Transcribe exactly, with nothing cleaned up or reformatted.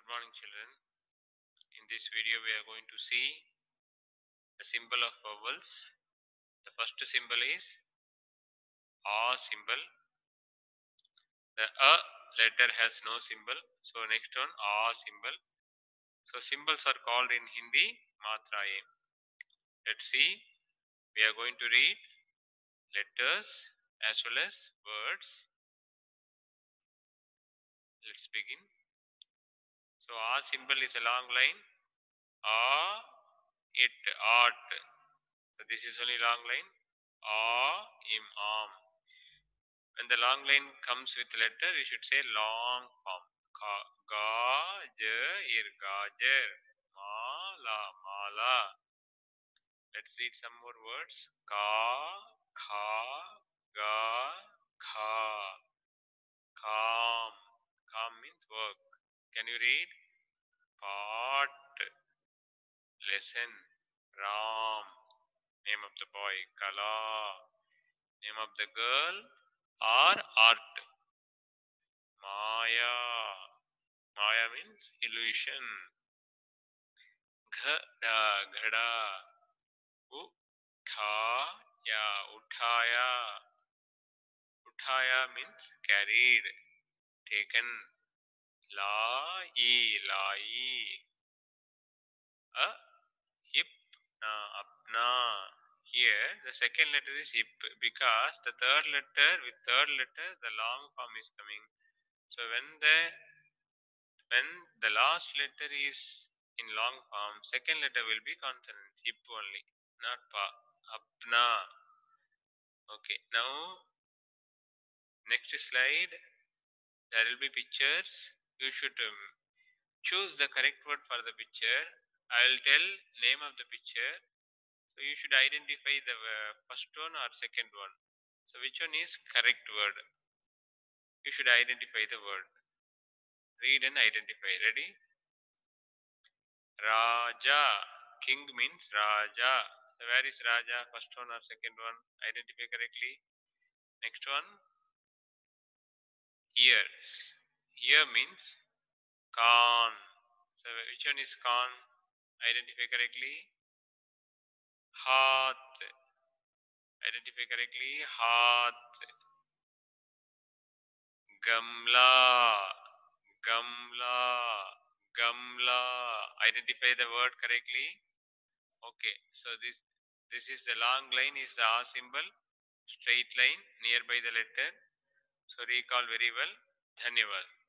Good morning, children. In this video, we are going to see the symbol of vowels. The first symbol is A symbol. The A letter has no symbol. So next one, A symbol. So symbols are called in Hindi Matraye. Let's see. We are going to read letters as well as words. Let's begin. So A symbol is a long line. A, it, art. So this is only long line. A, im, am. When the long line comes with letter, you should say long form. Ka, ga, ja, ir, gajar. Mala, mala. Let's read some more words. Ka, kha, ga, kha. Calm. Calm means work. Can you read? Part, lesson. Ram. Name of the boy. Kala. Name of the girl. Or art. Maya. Maya means illusion. Ghada, ghada. Uthaya, uthaya. Uthaya means carried, taken. Lai, lai. A, ip, na, apna. Here the second letter is ip because the third letter with third letter the long form is coming. So when the when the last letter is in long form, second letter will be consonant, hip only, not pa. Apna. Okay, now next slide. There will be pictures. You should um, choose the correct word for the picture. I will tell name of the picture. So you should identify the uh, first one or second one. So which one is correct word? You should identify the word. Read and identify. Ready? Raja. King means Raja. So where is Raja? First one or second one? Identify correctly. Next one. Ear. Ear means Khan. So which one is Khan? Identify correctly. Hath. Identify correctly. Hath. Gamla. Gamla. Gamla. Identify the word correctly. Okay. So this this is the long line is the A symbol. Straight line nearby the letter. So recall very well. Dhanyavad.